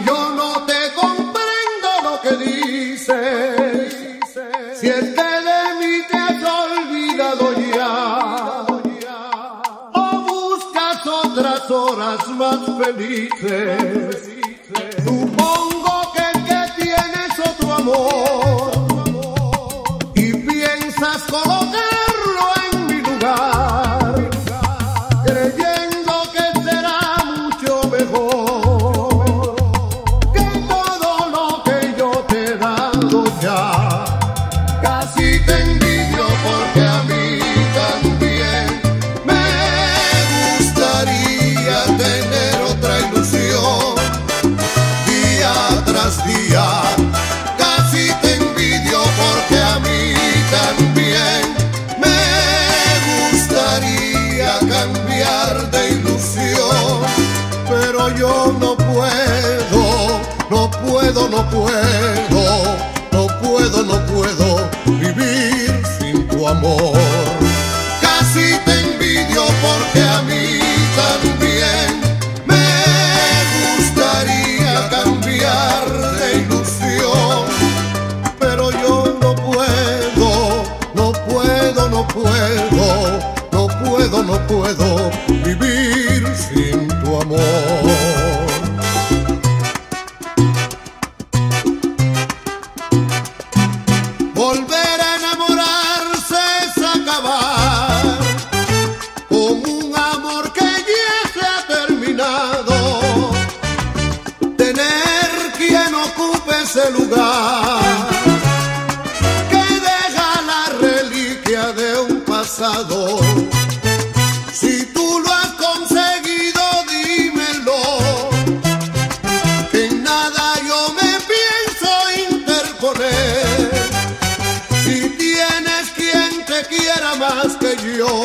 yo no te comprendo lo que dices. Si es que de mí te has olvidado ya, o buscas otras horas más felices. Supongo que tienes otro amor y piensas colocarlo en mi lugar, creyendo que será mucho mejor que todo lo que yo te he dado ya. Casi te envidio porque a mí también me gustaría tener otra ilusión día tras día. Casi te envidio porque a mí también me gustaría cambiar de ilusión, pero yo no puedo, no puedo, no puedo, no puedo, no puedo vivir sin tu amor. Casi te envidio porque a mí también me gustaría cambiar de ilusión, pero yo no puedo, no puedo, no puedo, no puedo, no puedo vivir sin tu amor. Volver a enamorarse es acabar con un amor que ya se ha terminado. Tener quien ocupe ese lugar que deja la reliquia de un pasado. Si tú lo has conseguido, dímelo, que en nada yo me pienso interponer. Si tienes quien te quiera más que yo,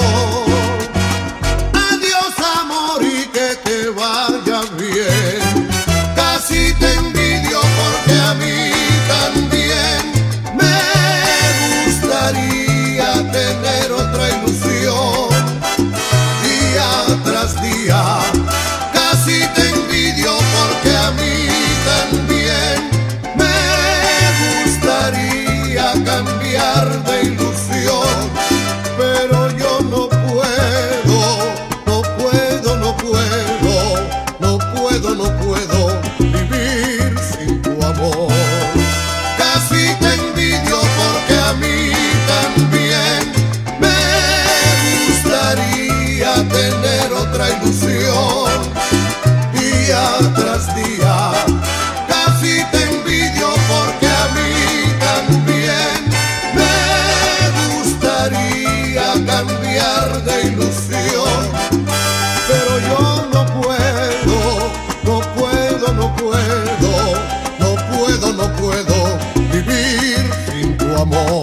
adiós amor y que te vaya bien. Casi te envidio porque a mí también me gustaría tener otra ilusión día tras día. Casi te envidio porque a mí también me gustaría cambiar de ilusión, pero yo no puedo, no puedo, no puedo, no puedo, no puedo vivir sin tu amor. Casi te envidio porque a mí también me gustaría tener otra ilusión día tras día. Casi te envidio porque a mí también me gustaría cambiar de ilusión, pero yo no puedo, no puedo, no puedo, no puedo, no puedo vivir sin tu amor.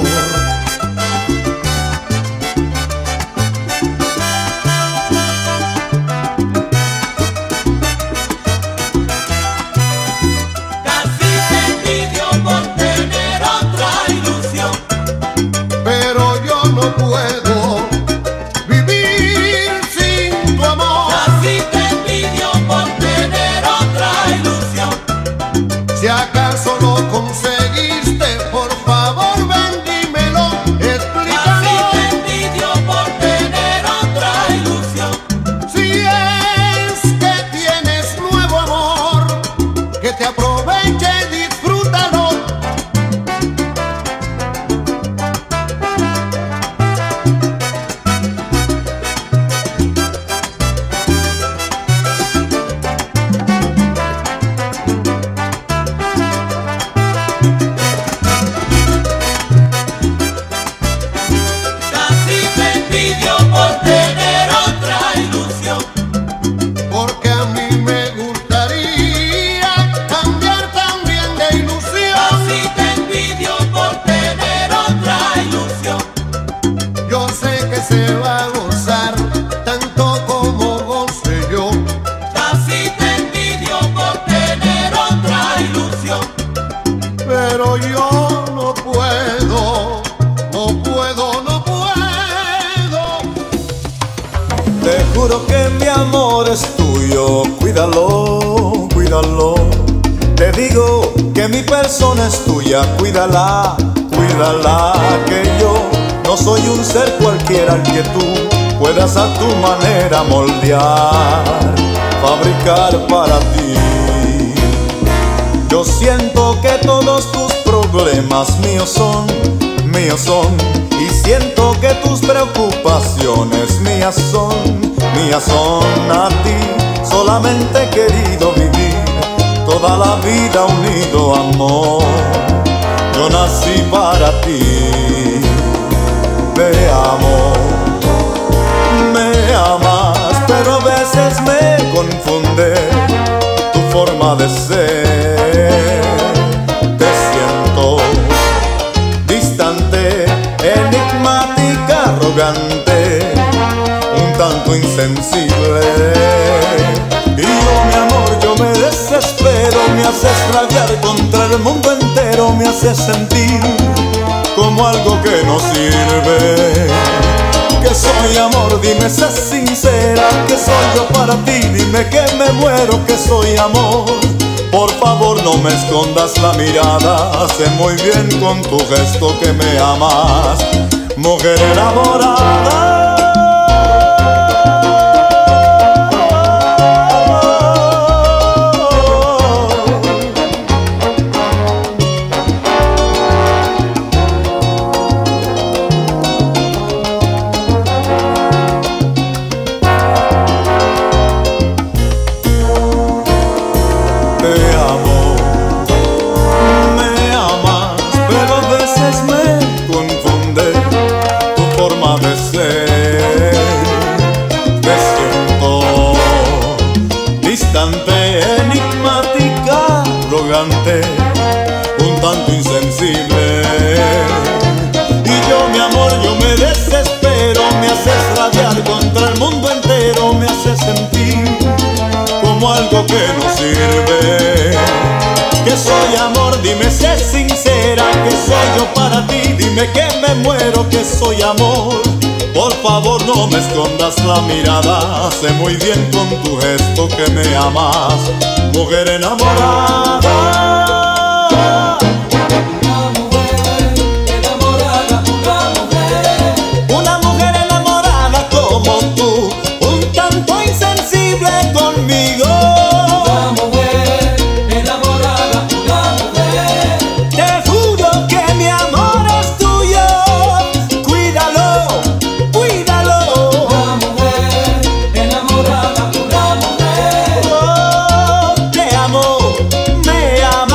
Casi te envidio por tener otra ilusión, Pero yo no puedo vivir sin tu amor. casi te envidio por tener otra ilusión. Si acaso lo conseguiste, por favor ven, dímelo, Casi explícalo. te envidio por tener otra ilusión. Si es que tienes nuevo amor, que te aproveche, disfrútalo. Casi te envidio por tener otra ilusión. Porque a mí me gustaría cambiar también de ilusión. Casi te envidio por tener otra ilusión. Yo sé que se va a gozar tanto como goce yo. Casi te envidio por tener otra ilusión. Pero yo no puedo, no puedo, no puedo. Te juro que mi amor es tuyo, cuídalo, cuídalo. digo que mi persona es tuya, cuídala, cuídala, que yo no soy un ser cualquiera al que tú puedas a tu manera moldear, fabricar para ti. Yo siento que todos tus problemas míos son, y siento que tus preocupaciones mías son a ti. Solamente he querido vivir toda la vida unido, amor. Yo nací para ti. Te amo, me amas, pero a veces me confunde tu forma de ser. Te siento distante, enigmática, arrogante, un tanto insensible. Y yo, mi amor, yo me desespero, me haces rabiar contra el mundo entero, me haces sentir como algo que no sirve. Que soy amor, dime, sé sincera, que soy yo para ti, dime que me muero, que soy amor. Por favor no me escondas la mirada, sé muy bien con tu gesto que me amas, mujer enamorada. Enigmática, arrogante, un tanto insensible. Y yo, mi amor, yo me desespero, me haces rabiar contra el mundo entero, me haces sentir como algo que no sirve. Que soy amor, dime, sé sincera, que soy yo para ti, dime que me muero, que soy amor. Por favor no me escondas la mirada, sé muy bien con tu gesto que me amas, mujer enamorada. Una mujer enamorada como tú, un tanto insensible conmigo. Una mujer enamorada, una mujer. Te juro que mi amor es tuyo, cuídalo, cuídalo. Una mujer enamorada, una mujer. Oh, te amo, me amas.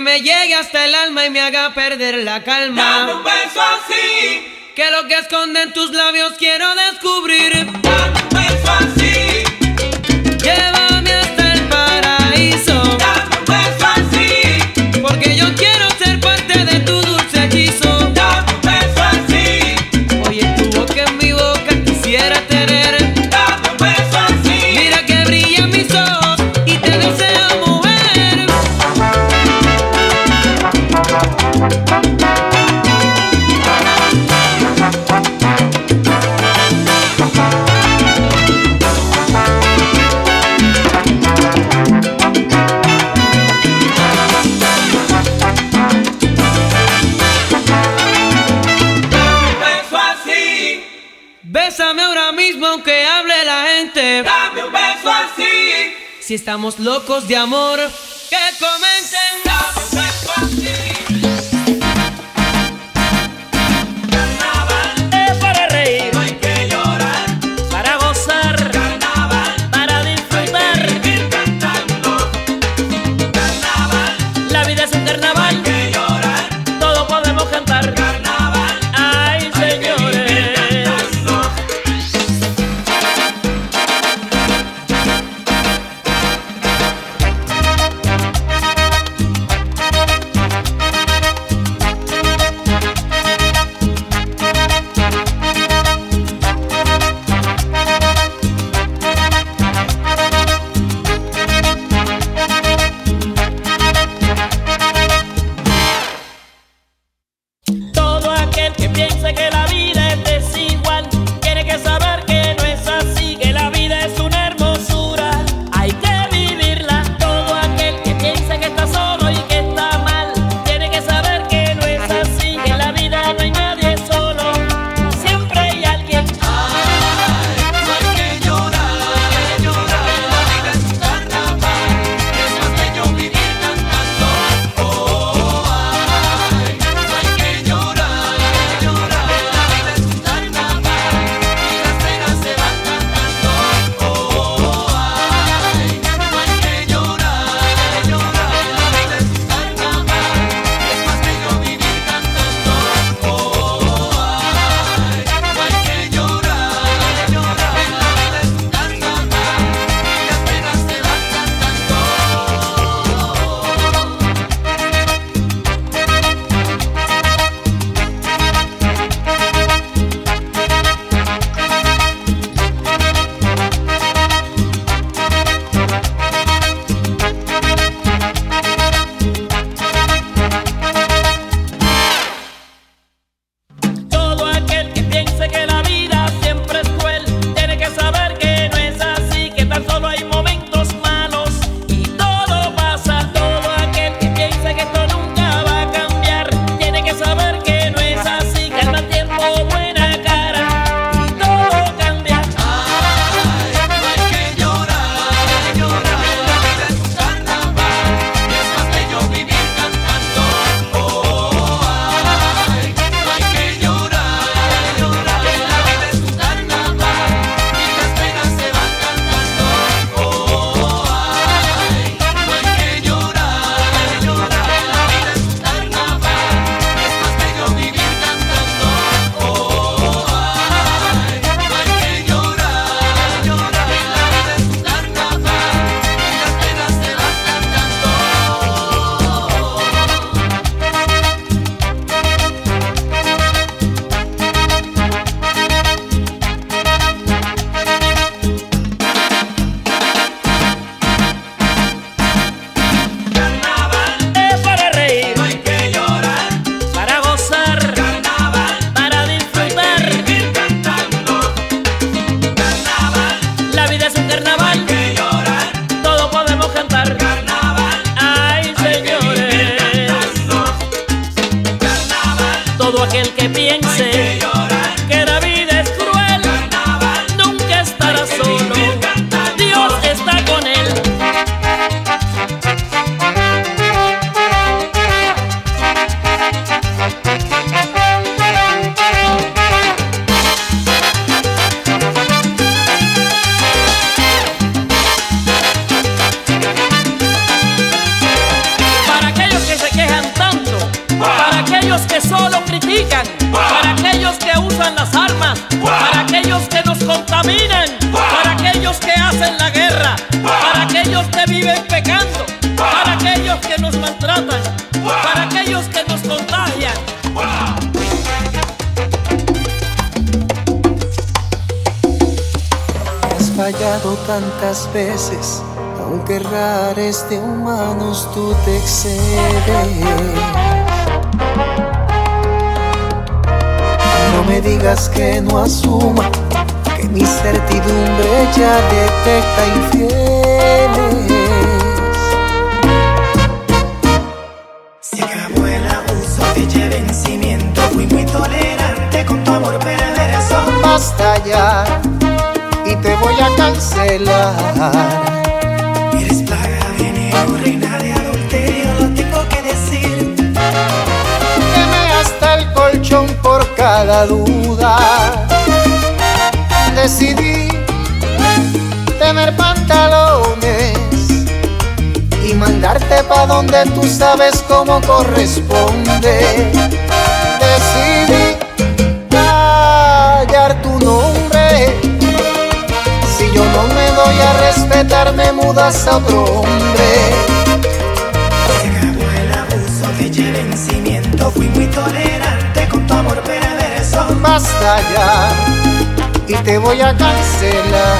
me llegue hasta el alma y me haga perder la calma. Dame un beso así, Que lo que esconden tus labios quiero descubrir. dame un beso así, Llévame hasta el paraíso, dame un beso así, porque yo quiero ser parte de tu dulce hechizo. dame un beso así, Oye, tu boca en mi boca quisiera tener. dame un beso así. Mira que brillan mis ojos y te deseo mujer. Bésame ahora mismo aunque hable la gente. Dame un beso así, Si estamos locos de amor, que comenten. dame un beso así. Carnaval, Es para reír, no hay que llorar. para gozar, Carnaval, para disfrutar. vivir cantando. Carnaval, La vida es un carnaval, que llorar. todo podemos cantar. Carnaval, Ay, señores. cantando. tantas veces, aunque errares de humanos tú te excedes. No me digas que no asuma que mi certidumbre ya detecta infieles. Se acabó el abuso, fecha de vencimiento. Fui muy tolerante con tu amor perverso. Basta ya y te voy a cancelar. Eres plaga, veneno, reina de adulterio, lo tengo que decir. Quemé hasta el colchón por cada duda. Decidí tener pantalones y mandarte pa' donde tú sabes cómo corresponde. Decidí callar tu nombre. Si yo no me doy a respetar, me mudas a otro hombre. Se acabó el abuso, fecha de vencimiento. Fui muy tolerante con tu amor perverso. Basta ya y te voy a cancelar.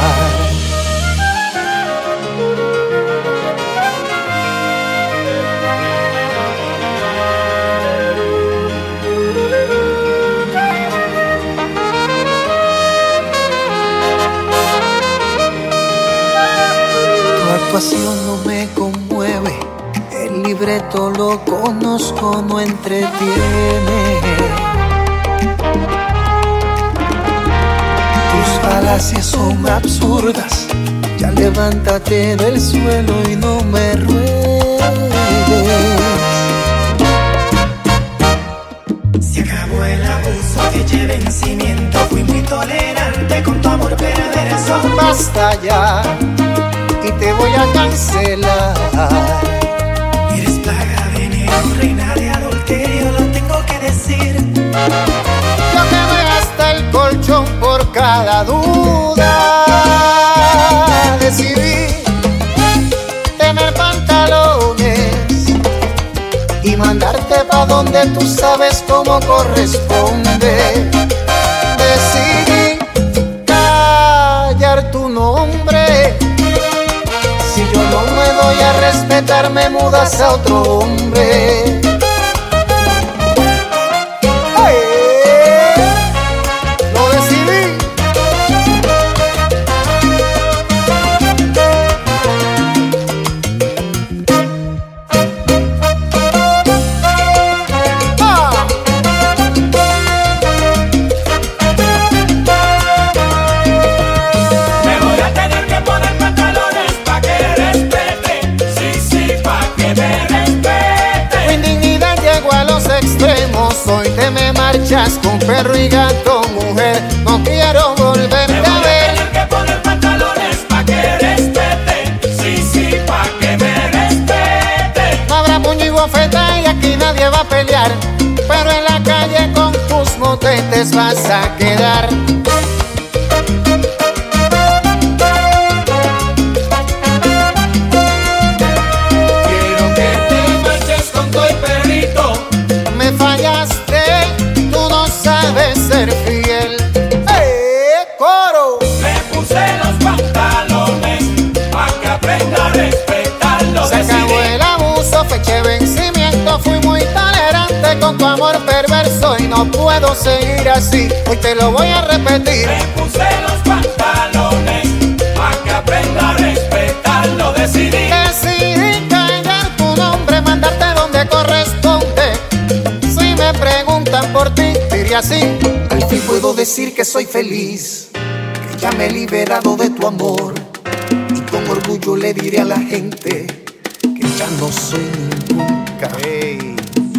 Tu actuación no me conmueve, el libreto lo conozco, no entretiene. Tus falacias son absurdas, ya levántate del suelo y no me ruegues. Se acabó el abuso, fecha de vencimiento. Fui muy tolerante con tu amor perverso. Basta ya y te voy a cancelar. Eres plaga, veneno, reina de adulterio, lo tengo que decir. Yo quemé hasta el colchón por cada duda. Decidí tener pantalones y mandarte pa' donde tú sabes cómo corresponde. Decidí callar tu nombre. Si yo no me doy a respetar, me mudas a otro hombre. Lo decidí. Me voy a tener que poner pantalones pa' que respete. Sí, sí, pa' que me respete. Tu indignidad llegó a los extremos. Hoy te me marchas con perro y gato, mujer. No quiero Me volverte voy a a ver. tener que poner pantalones pa' que respete. Sí, sí, pa' que me respete. No habrá puño y bofeta y aquí nadie va a pelear, pero en la calle con tus motetes vas a quedar. Quiero que te marches con tu perrito. Me fallaste, tú no sabes ser fiel. ¡Coro! Le puse los pantalones pa' que aprenda a respetarlo. Se acabó el abuso, fecha de vencimiento. Fui muy tolerante con tu amor perverso y no puedo seguir así. Hoy te lo voy a repetir. Le puse los pantalones pa' que aprenda a respetarlo. Decidí. Decidí callar tu nombre, mandarte donde corresponde. Si me preguntan por ti, diré así: al fin puedo decir que soy feliz, que ya me he liberado de tu amor. Y con orgullo le diré a la gente que ya no soy ningún cabello.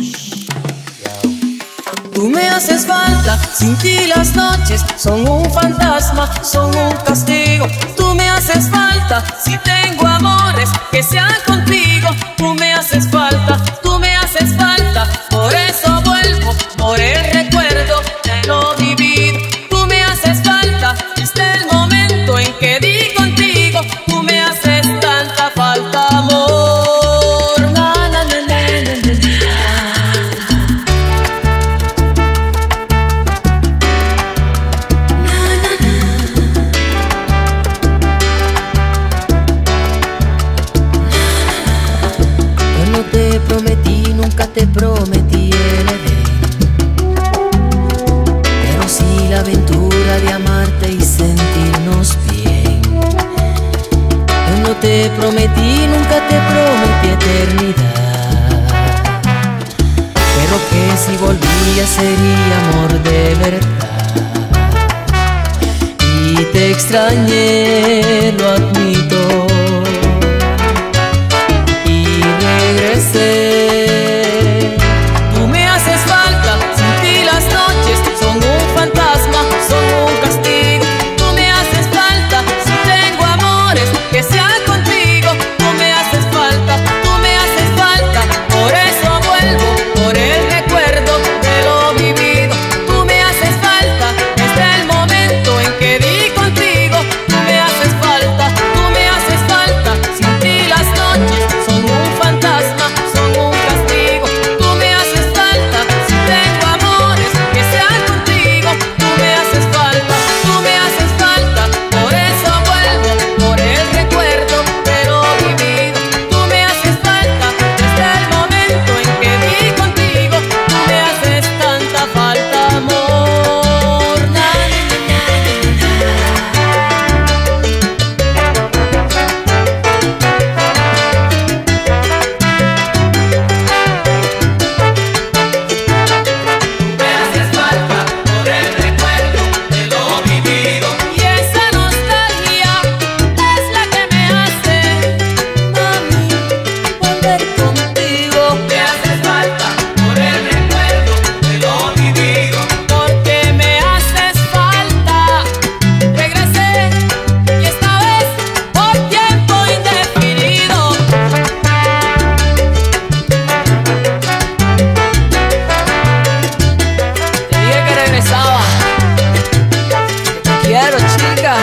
Tú me haces falta, sin ti las noches son un fantasma, son un castigo. Tú me haces falta, si tengo amores que sean contigo. Tú me haces falta, tú me haces falta, por eso vuelvo, por el recuerdo de lo vivido. Tú me haces falta, desde el momento en que di contigo. Tú me haces tanta falta, amor. Na, na, na, na, na, na, na. te prometí el Edén, pero sí la aventura de amarte y sentirnos bien. Yo no te prometí, nunca te prometí eternidad, pero que si volvía sería amor de verdad. Y te extrañé, lo admito, y regresé. Tú me haces falta, sin ti las noches son un fantasma, son un castigo. Tú me haces falta, si tengo amores que sean contigo. Tú me haces falta, tú me haces falta, por eso vuelvo, por el recuerdo de lo vivido. Tú me haces falta, desde el momento en que di contigo. Tú me haces falta, sin ti las noches son un fantasma, son un castigo. Tú me haces falta, si tengo amores que sean contigo. Tú me haces falta, por eso vuelvo, por el recuerdo de lo vivido. Tú me haces falta, desde el momento en que di contigo. Tú me haces tanta falta, amor. Na, na, na, Me haces falta por el recuerdo de lo vivido. y esa nostalgia es la que me hace, mami, volver contigo. Me haces falta por el recuerdo de lo vivido. Porque me haces falta. Regresé y esta vez por tiempo indefinido. Te dije que regresaba. Te quiero, chica.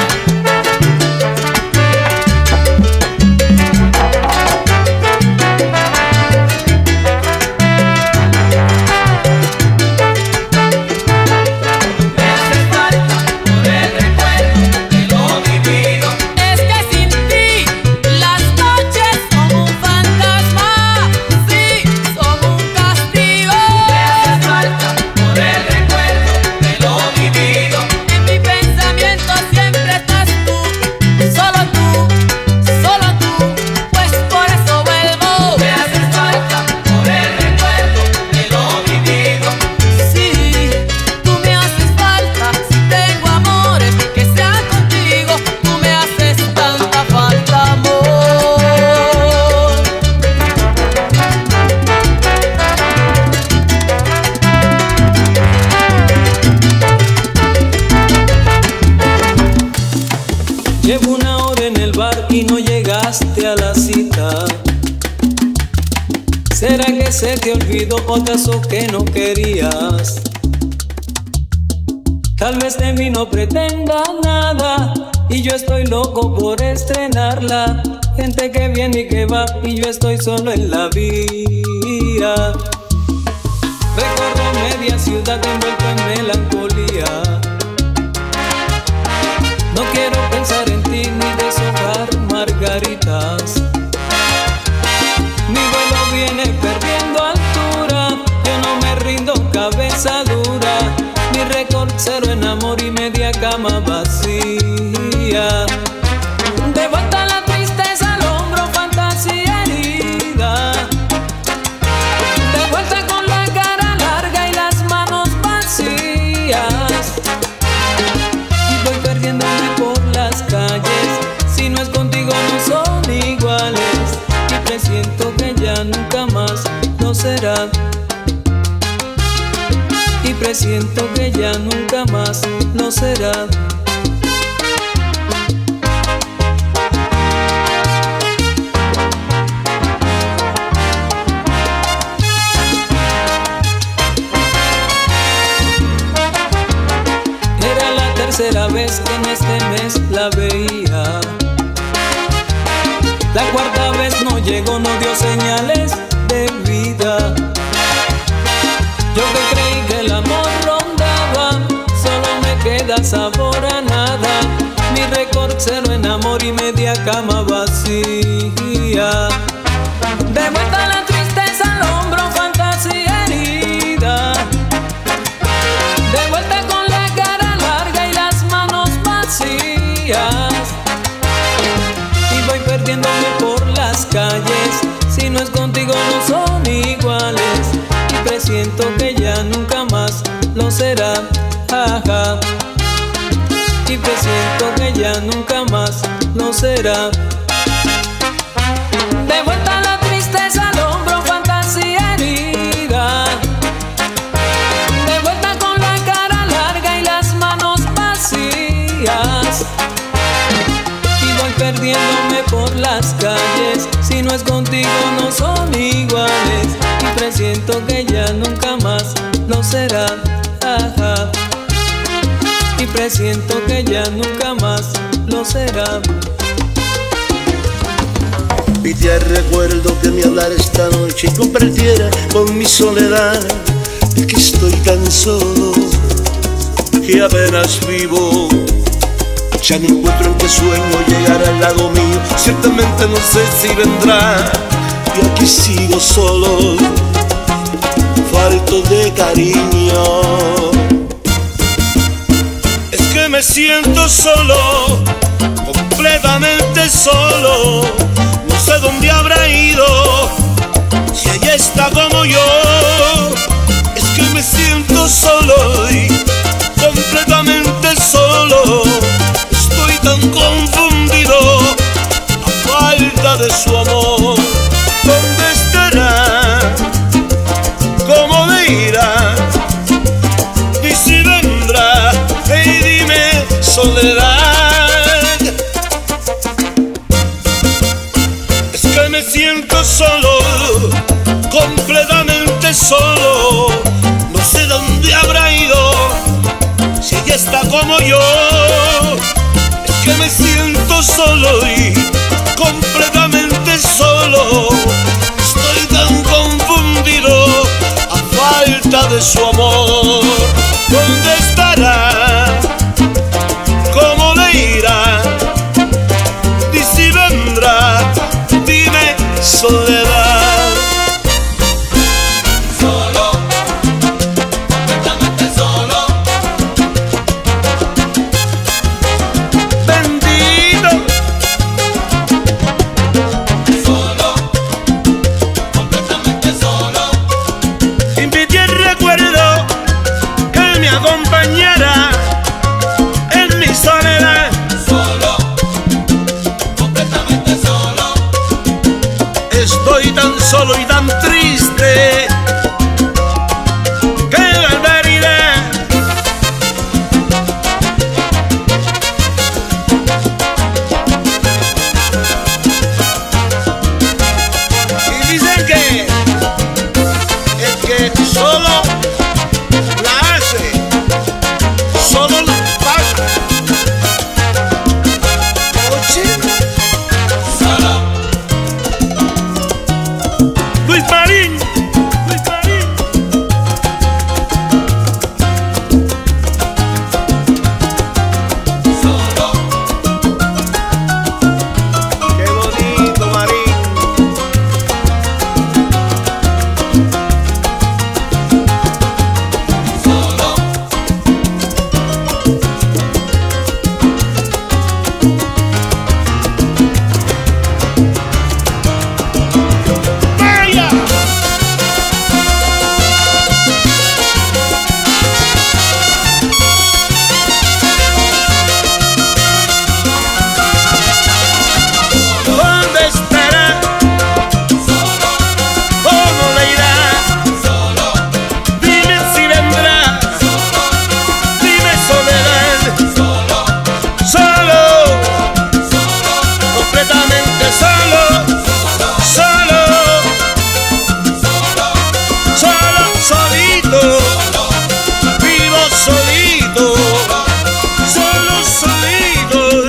Me haces falta por el recuerdo de lo vivido. Es que sin ti las noches son un fantasma, sí, son un castigo. Me haces falta por el recuerdo de lo vivido. En mi pensamiento siempre estás tú, pues por eso vuelvo. Me haces falta por el recuerdo de lo vivido. Sí, tú me haces falta, si tengo amores que sean contigo. Tú me haces tanta falta, amor. Llevo una hora en el bar y no llegaste a la cita. ¿Será que se te olvidó o acaso que no querías? Tal vez de mí no pretenda nada y yo estoy loco por estrenarla. Gente que viene y que va y yo estoy solo en la vía. Recorro media ciudad envuelto en melancolía. No quiero pensar en ti ni deshojar margaritas. Mi vuelo viene perdiendo altura, yo no me rindo, cabeza dura. Mi récord cero en amor y media cama vacía. De vuelta la tristeza al hombro, fantasía herida. De vuelta con la cara larga y las manos vacías. Y voy perdiéndome por las calles. Si no es contigo no son iguales. Y presiento que ya nunca más lo será. Y presiento que ya nunca más lo será. Era la tercera vez que en este mes la veía. La cuarta vez no llegó, no dio señales de vida. Yo que creí que el amor rondaba, solo me queda sabor a nada. Mi récord cero en amor y media cama vacía. De vuelta la tristeza al hombro, fantasía calles, si no es contigo no son iguales. Y presiento que ya nunca más lo será, jaja. Y presiento que ya nunca más lo será. De vuelta la tristeza al hombro, fantasía herida. De vuelta con la cara larga y las manos vacías. Y voy perdiéndome por las calles, si no es contigo no son iguales. Y presiento que ya nunca más lo será, ajá. Y presiento que ya nunca más lo será. Pide recuerdo que me hablara esta noche y compartiera con mi soledad, de que estoy tan solo, que apenas vivo. Ya no encuentro en qué sueño llegar al lado mío, ciertamente no sé si vendrá. Y aquí sigo solo, falto de cariño. Es que me siento solo, completamente solo. No sé dónde habrá ido, si ella está como yo. Es que me siento solo y completamente solo. Estoy tan confundido a falta de su amor. ¿Dónde estará? ¿Cómo le irá? Y si vendrá, hey, dime, soledad. Me siento solo, completamente solo. No sé dónde habrá ido, si ella está como yo. Es que me siento solo y completamente solo. Estoy tan confundido a falta de su amor. ¿Dónde estará? ¿Cómo le irá? Y si vendrá, dime, soledad. Solo, completamente solo. Bendito. Solo, completamente solo. Invité el recuerdo que me acompañara en mi soledad. Solo, completamente solo. Estoy tan solo y tan triste. ¡Qué barbaridad! Y dicen que el que solo la hace, solo la paga. Oye, Solo, Luis Marín, Luis Marín. solo, Qué bonito, Marín. solo. ¡Vaya! ¿Dónde estará? ¿Cómo le irá? Dime si vendrá. Dime, soledad. Solo, completamente solo. Solo, solo, solito. Vivo solito. Solo, solito.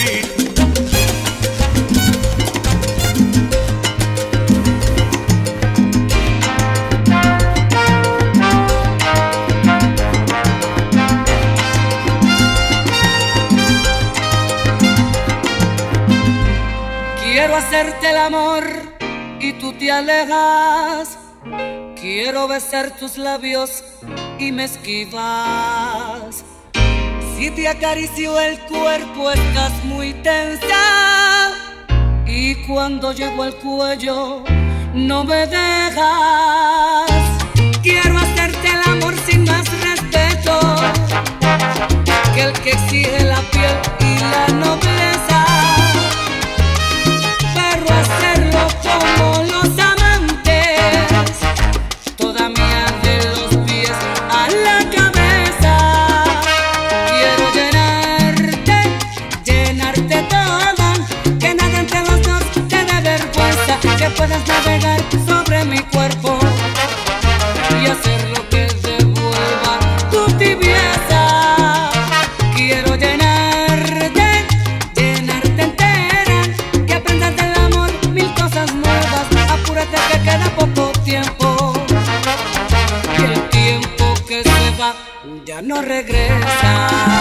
Quiero hacerte el amor y tú te alejas. Quiero besar tus labios y me esquivas. Si te acaricio el cuerpo estás muy tensa y y cuando llego al cuello no me dejas. Quiero hacerte el amor sin más respeto que el que exige la piel y la nobleza, pero hacerlo como los amantes, toda mía de los pies a la cabeza. Quiero llenarte toda, que nada entre los dos te dé vergüenza, que puedas navegar sobre mi cuerpo y hacer lo que devuelva tu tibieza. Quiero llenarte entera, que aprendas del amor mil cosas nuevas. Apúrate que queda poco tiempo, y el tiempo que se va ya no regresa.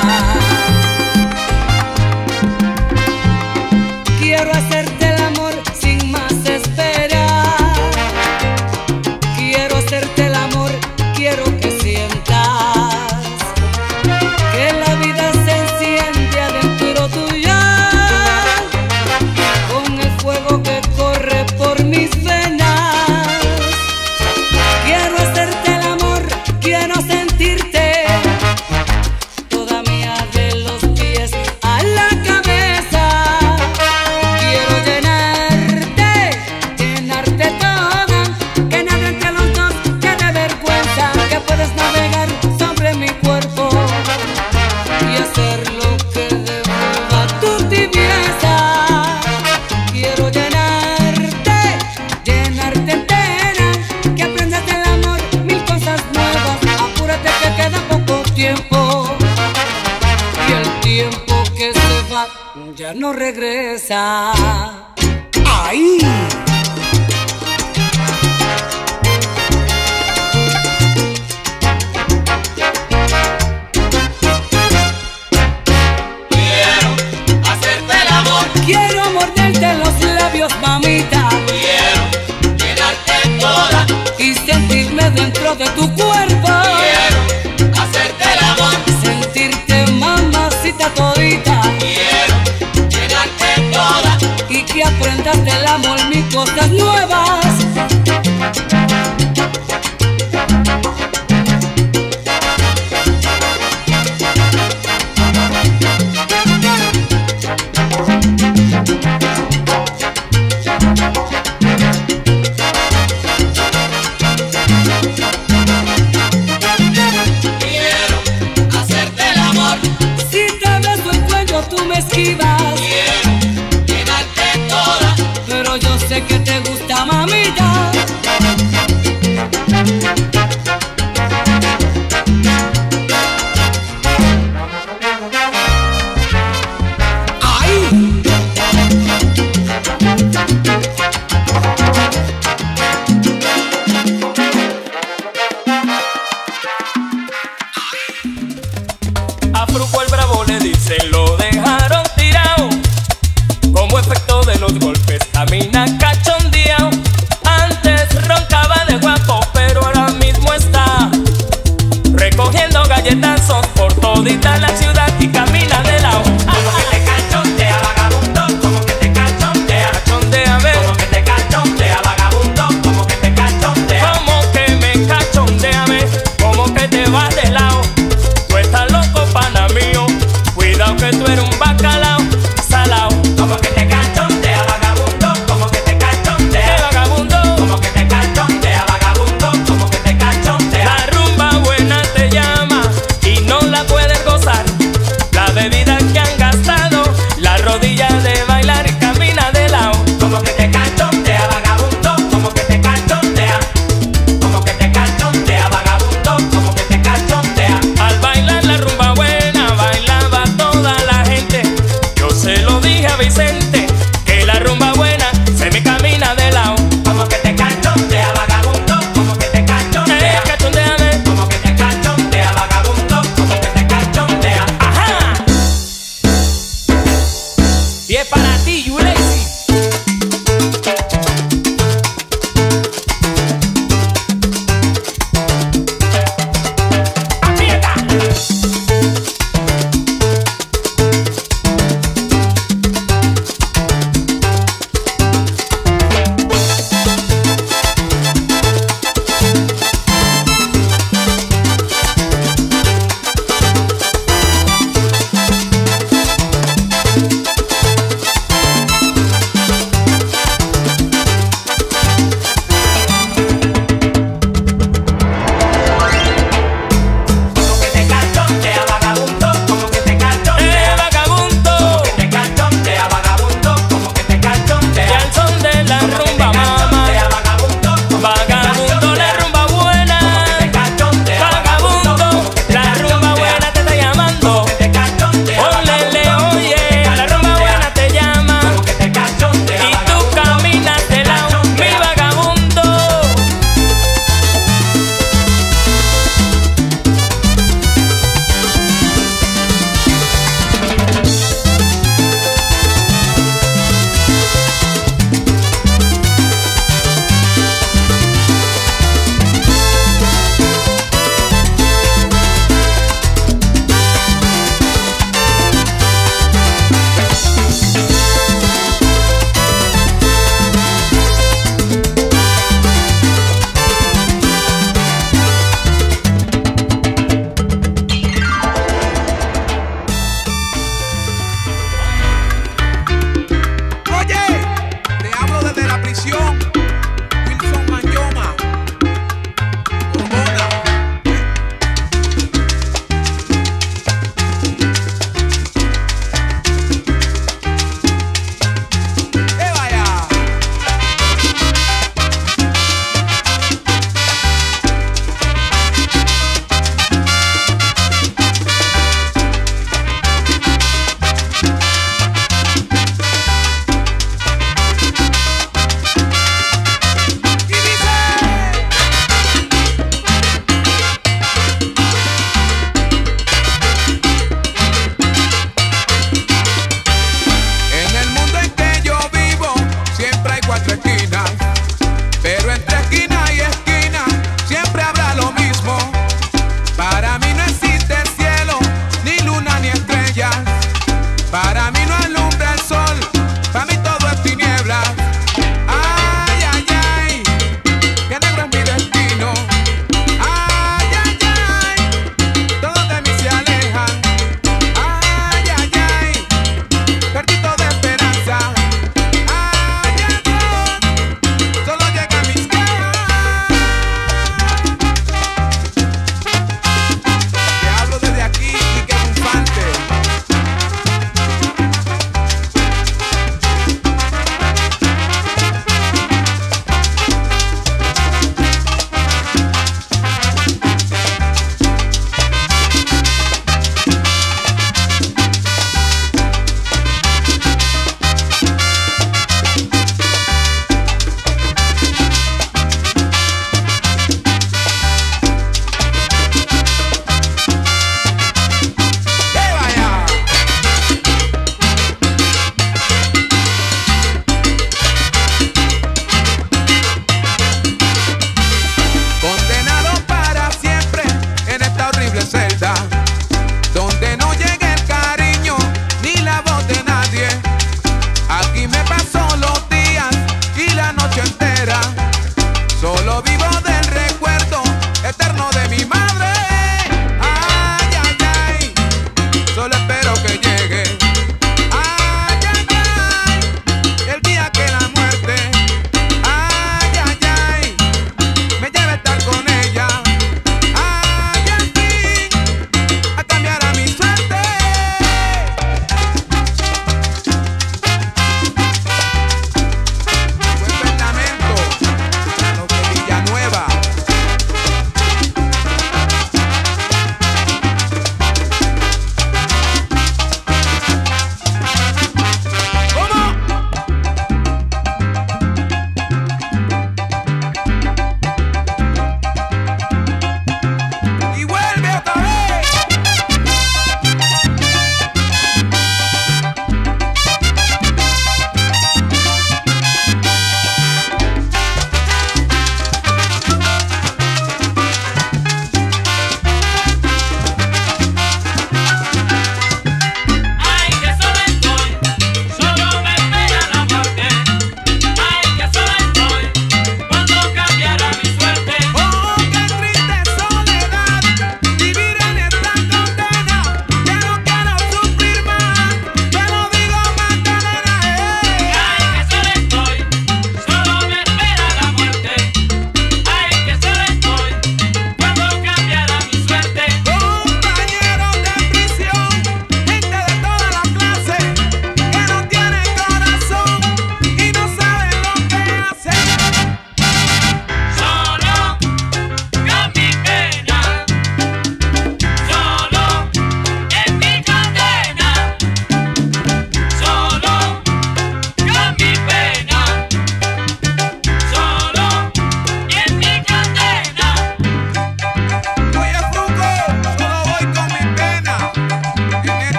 Quiero hacerte el amor sin más esperar. Quiero hacerte el amor, quiero que sientas que la vida se enciende adentro tuya, con el fuego que corre por mis venas. Quiero hacerte el amor, quiero sentirte toda mía de los pies a la cabeza. Quiero llenarte toda, que nada entre los dos te dé vergüenza, que puedes navegar sobre mi cuerpo y hacer lo que devuelva tu tibieza. Quiero llenarte entera, que aprendas del amor mil cosas nuevas. Apúrate que queda poco tiempo, y el tiempo que se va ya no regresa. ¡Ay! Quiero morderte los labios, mamita. Quiero llenarte toda. Y sentirme dentro de tu cuerpo. Quiero hacerte el amor. Sentirte mamacita todita. Quiero llenarte toda. Y que aprendas del amor mil cosas nuevas. Quiero hacerte el amor. Si te beso el cuello tú me esquivas. Quiero llenarte toda. Pero yo sé que te gusta, mamita. ¡Ay! A Fruco el Bravo le dicen lo dejaron tirado, como efecto de los golpes camina cachondeado. Antes roncaba de guapo, pero ahora mismo está recogiendo galletazos por todita la ciudad y camina de lado. Como que te cachondea, vagabundo. Como que te cachondea. Cachondéame, Como que te cachondea, vagabundo. Como que te cachondea. como que me cachondéame, como que te vas de lado. Tú estás loco, pana mío, cuidado que tú eres un bacalao salao. Como que te cachondea, vagabundo. Como que te cachondea.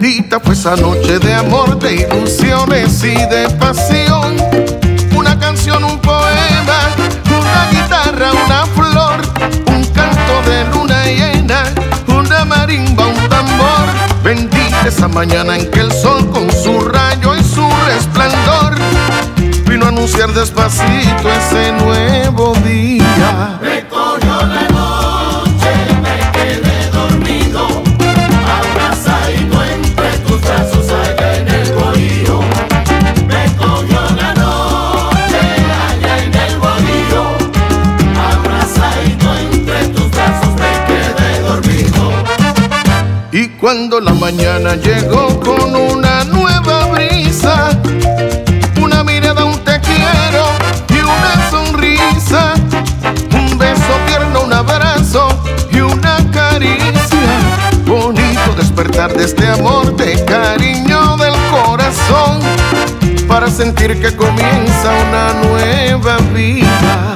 Bendita fue esa noche de amor, de ilusiones y de pasión. Una canción, un poema, una guitarra, una flor, un canto de luna llena, una marimba, un tambor. Bendita esa mañana en que el sol con su rayo y su resplandor vino a anunciar despacito ese nuevo día. Me cogió la noche, me quedé dormido, abrazadito entre tus brazos allá en el bohío. Me cogió la noche allá en el bohío, abrazadito entre tus brazos me quedé dormido. Y cuando la mañana llegó con una nueva brisa, una mirada, un te quiero y una sonrisa, un beso tierno, un abrazo y una caricia. Bonito despertar de este amor, de cariño del corazón, para sentir que comienza una nueva vida.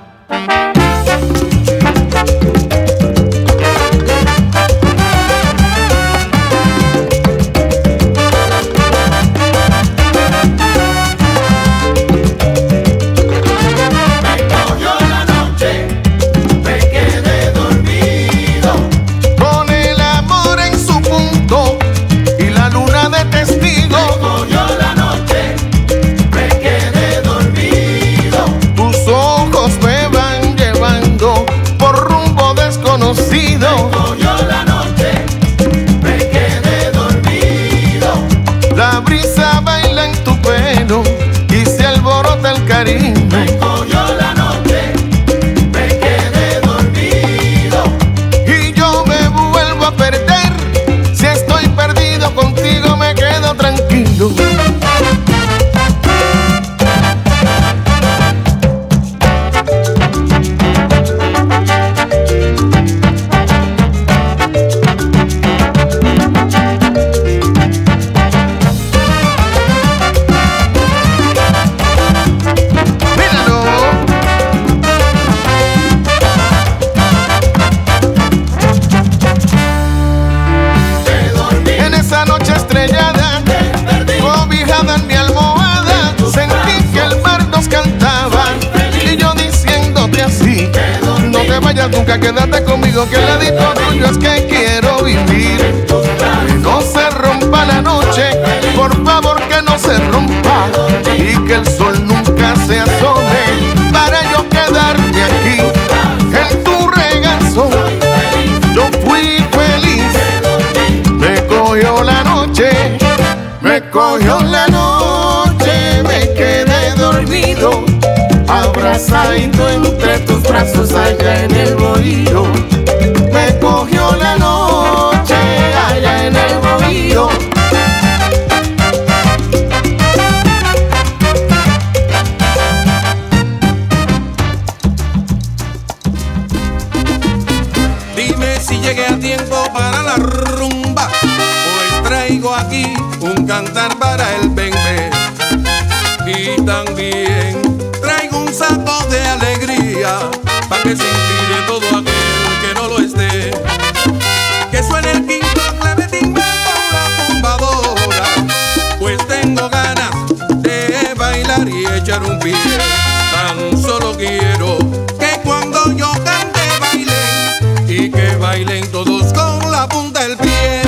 Y se alborota el cariño. Me cogió la noche, me quedé dormido. Y yo me vuelvo a perder. Si estoy perdido contigo me quedo tranquilo. Cobijada en mi almohada, sentí que el mar nos cantaba. Y yo diciéndote así, no te vayas nunca, quédate conmigo, que al ladito tuyo es que quiero vivir. Que no se rompa la noche, por favor que no se rompa, y que el sol nunca se asome, para yo quedarme aquí en tu regazo. Yo fui feliz, me cogió la noche. Me cogió la noche, me quedé dormido, abrazadito entre tus brazos allá en el bohío. Me cogió la noche allá en el bohío. Dime si llegué a tiempo para la rumba, pues traigo aquí un cantar para el bebé. Y también traigo un saco de alegría, para que se inspire todo aquel que no lo esté. Que suene el quinto clavetín con la tumbadora, pues tengo ganas de bailar y echar un pie. Tan solo quiero que cuando yo cante bailen, y que bailen todos con la punta del pie.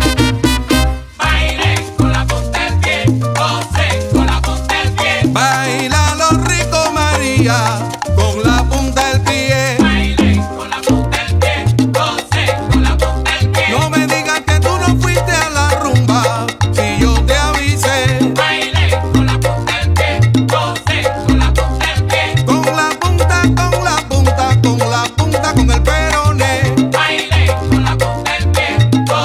Bailalo rico, María, con la punta del pie. Baile con la punta del pie, goce con la punta del pie. No me digas que tú no fuiste a la rumba, si yo te avisé. Baile con la punta del pie, goce con la punta del pie. Con la punta, con la punta, con la punta, con el peroné. Baile con la punta del pie,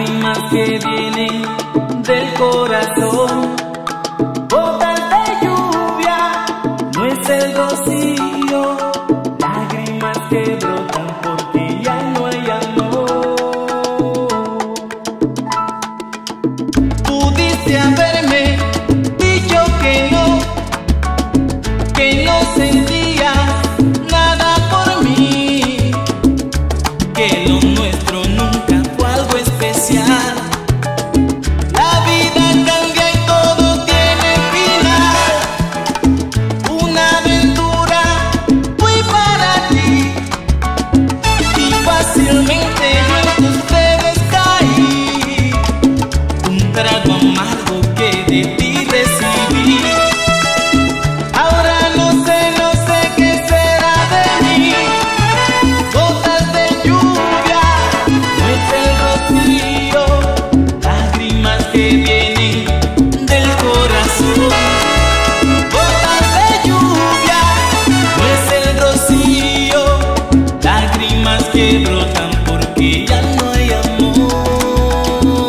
lágrimas que vienen del corazón. Gotas de lluvia, no es el rocío, lágrimas que brotan porque ya no hay amor. Pudiste haberme dicho que no sentías nada por mí, que lo nuestro nunca fue algo especial. La vida cambia y todo tiene final. Una aventura fui para ti y fácilmente yo en tus dedos caí. Un trago amargo que de ti recibí. Ahora no sé qué será de mí. Gotas de lluvia, no es el rocío, lágrimas que vienen del corazón. Gotas de lluvia, no es el rocío, lágrimas que brotan porque ya no hay amor.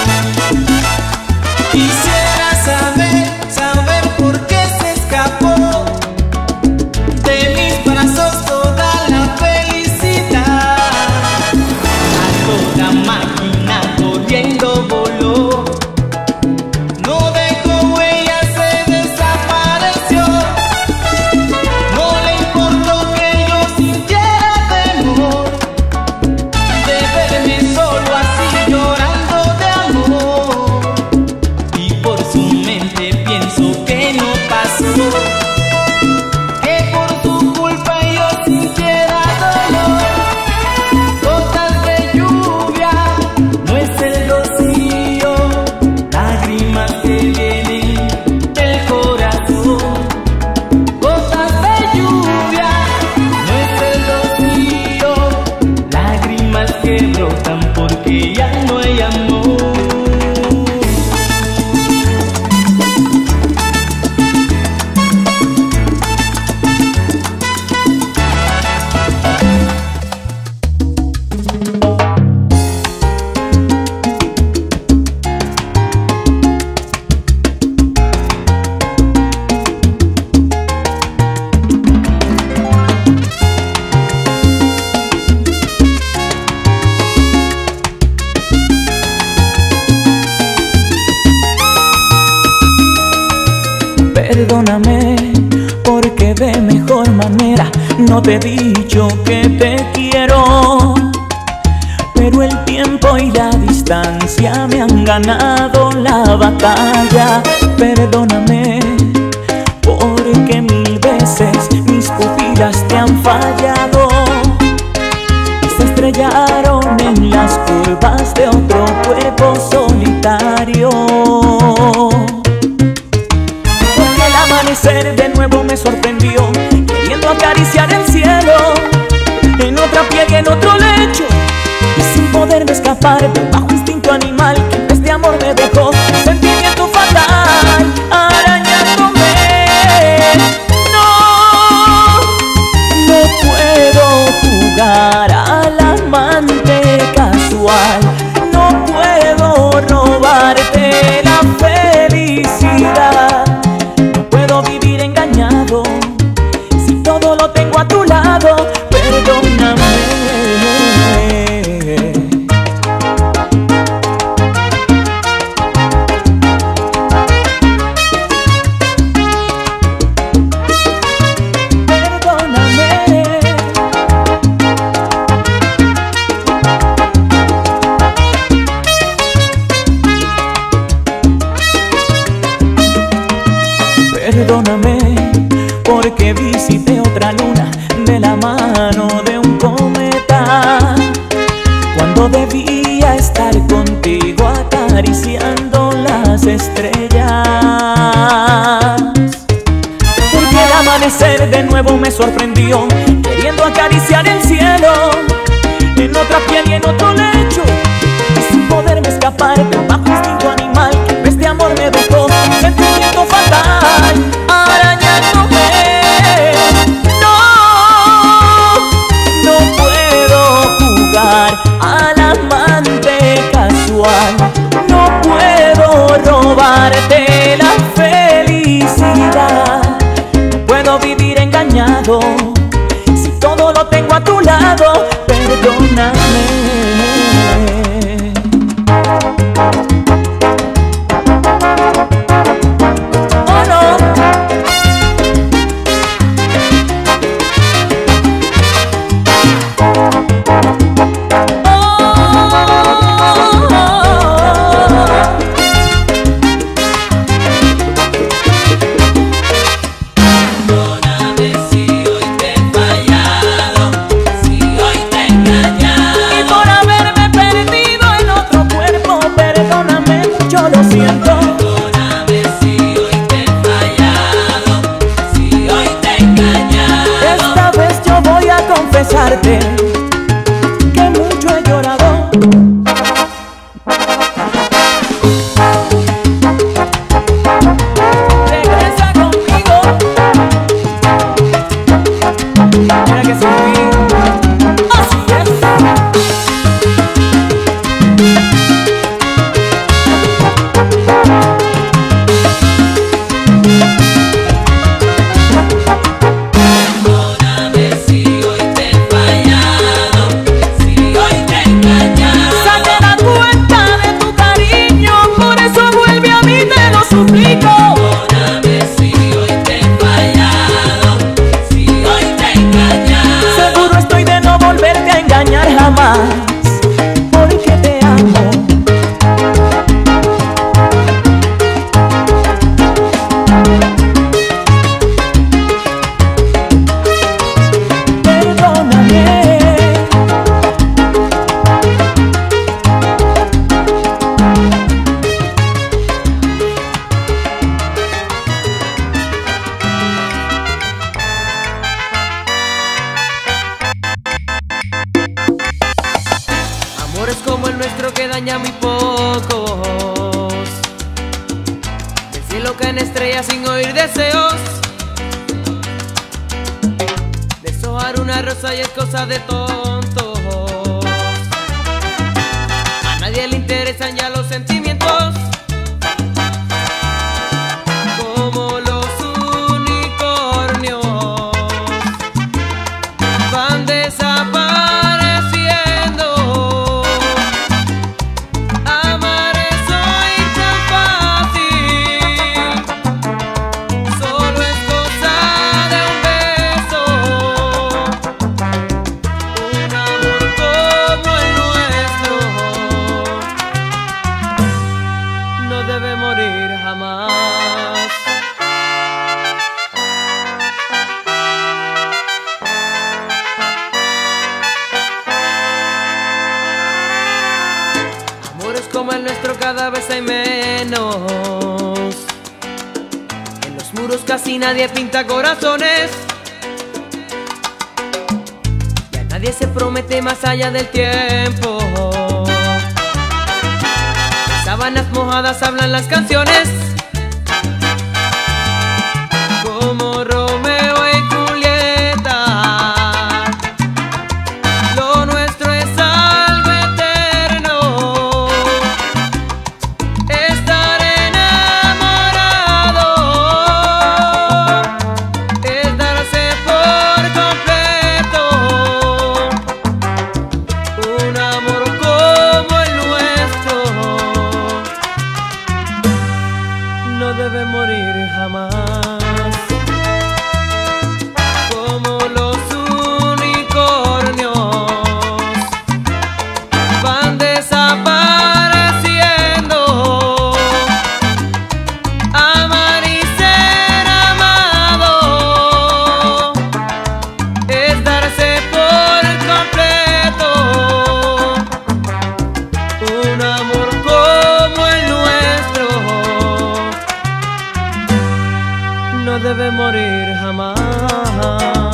Quisiera saber por qué se escapó de mis brazos toda la felicidad. A toda máquina corriendo voló, no dejó huella, se desapareció. No le importó que yo sintiera temor de verme solo así llorando de amor. Y por su mente pienso que no pasó, que por tu culpa yo sintiera dolor. Gotas de lluvia, no es el rocío, lágrimas que vienen del corazón. Gotas de lluvia, no es el rocío, lágrimas que brotan porque ya no hay amor. Perdóname porque de mejor manera no te he dicho que te quiero, pero el tiempo y la distancia me han ganado la batalla. Perdóname porque mil veces mis pupilas te han fallado y se estrellaron en las curvas de otro cuerpo solitario. Amanecer de nuevo me sorprendió, queriendo acariciar el cielo, en otra piel y en otro lecho, y sin poderme escapar del bajo instinto animal que en vez de amor me dejó un sentimiento fatal arañándome. No puedo jugar al amante casual, no puedo robarte la felicidad. Vivir engañado si todo lo tengo a tu lado. Perdóname. Perdóname porque visité otra luna de la mano de un cometa, cuando debía estar contigo acariciando las estrellas. Porque el amanecer de nuevo me sorprendió, queriendo acariciar el cielo, en otra piel y en otro lecho, y sin poderme escapar del bajo instinto animal que en vez de amor me dejó un sentimiento fatal arañándome. No puedo jugar al amante casual. llorado. Si todo lo tengo a tu lado, perdóname. Oh no. Que mucho he llorado. Regresa conmigo. Mira que sin mí. Así es. Porque te amo. Perdóname. Amores como el nuestro que daña muy pocos. Del cielo caen estrellas sin oír deseos. Deshojar una rosa y es cosa de tontos. A nadie le interesan ya los sentimientos. Como los unicornios van desapareciendo. Amar es hoy tan fácil, solo es cosa de un beso. Un amor como el nuestro no debe morir jamás. Amores como el nuestro cada vez hay menos. En los muros casi nadie pinta corazones. Ya nadie se promete más allá del tiempo. De sábanas mojadas hablan las canciones. Como Romeo y Julieta, lo nuestro es algo eterno. Estar enamorado es darse por completo. Un amor como el nuestro no debe morir jamás. Como los unicornios van desapareciendo. Amar y ser amado es darse por completo. Un amor como el nuestro no debe morir jamás.